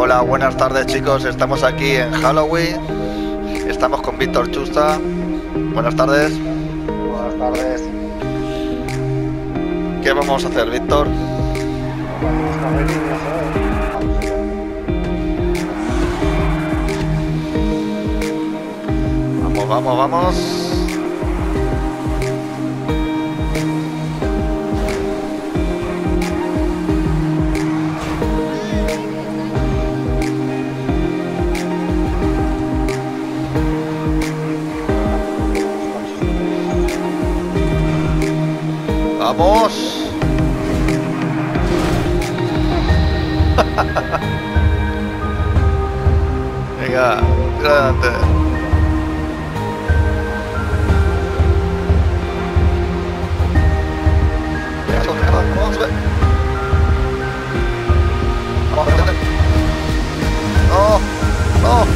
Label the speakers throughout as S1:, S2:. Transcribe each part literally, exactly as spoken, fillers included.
S1: Hola, buenas tardes chicos, estamos aquí en Halloween. Estamos con Víctor Chusta. Buenas tardes.
S2: Buenas tardes.
S1: ¿Qué vamos a hacer, Víctor? Vamos, vamos, vamos. ¡Vamos! Venga, adelante. Vamos a ver. Vamos a ver. No, no.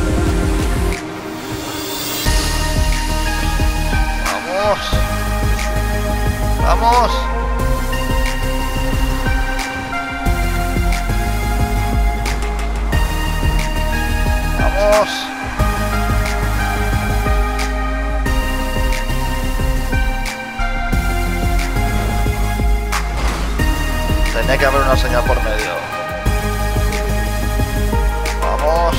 S1: Vamos. Vamos. Vamos. Tenía que haber una señal por medio. Vamos.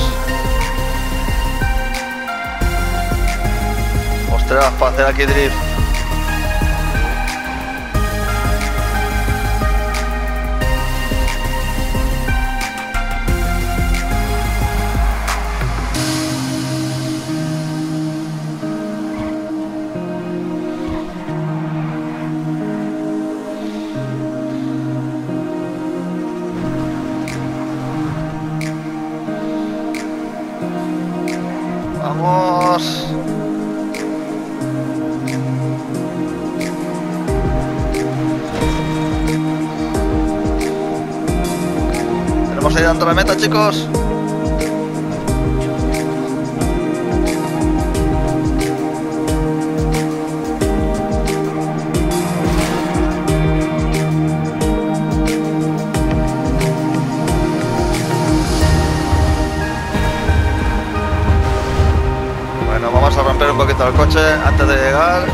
S1: Ostras, para hacer aquí drift. Vamos. Tenemos ahí dentro de la meta, chicos. Vamos a romper un poquito el coche antes de llegar.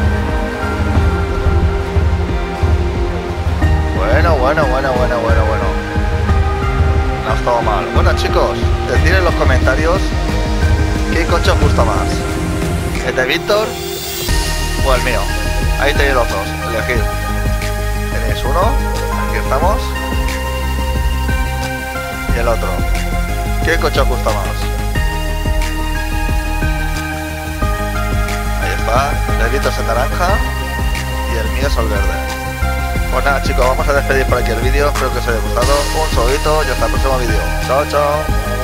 S1: Bueno, bueno, bueno, bueno, bueno, bueno. No ha estado mal. Bueno, chicos, decid en los comentarios qué coche os gusta más, el de Víctor o el mío. Ahí tenéis los dos, elegid. Tenéis uno, aquí estamos, y el otro. ¿Qué coche os gusta más? El Víctor es el naranja y el mío es el verde. Pues nada chicos, vamos a despedir por aquí el vídeo. Espero que os haya gustado. Un saludito y hasta el próximo vídeo. Chao, chao.